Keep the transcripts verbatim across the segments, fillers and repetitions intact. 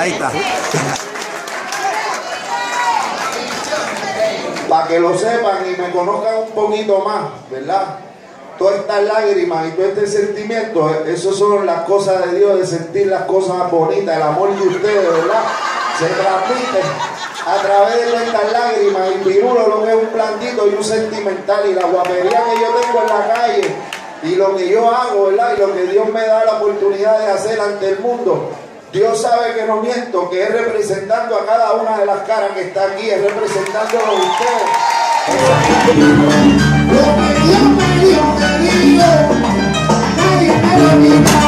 Ahí está. Para que lo sepan y me conozcan un poquito más, ¿verdad? Todas estas lágrimas y todo este sentimiento, eso son las cosas de Dios, de sentir las cosas bonitas, el amor de ustedes, ¿verdad? Se transmite a través de estas lágrimas y pirulo lo que es un plantito y un sentimental y la guapería que yo tengo en la calle y lo que yo hago, ¿verdad? Y lo que Dios me da la oportunidad de hacer ante el mundo. Dios sabe que no miento, que es representando a cada una de las caras que está aquí, es representando a ustedes. Lo que Dios me dio, me dio, nadie me lo quita.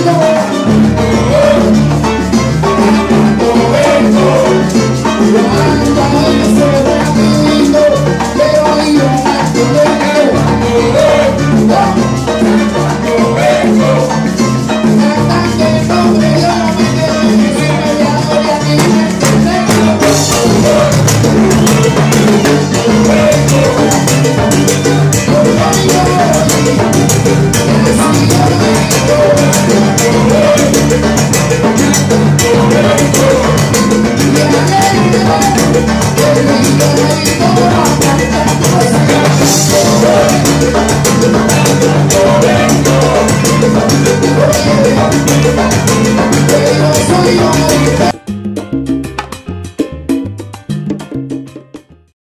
Wow.